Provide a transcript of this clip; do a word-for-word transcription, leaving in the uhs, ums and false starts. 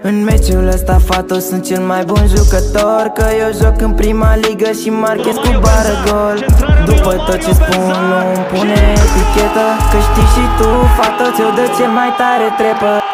În meciul ăsta, fată, sunt cel mai bun jucător, că eu joc în prima ligă și marchez cu bară gol. După tot ce spun, nu-mi pune etichetă, că știi și tu, fată, ți-o dă cel mai tare trepă.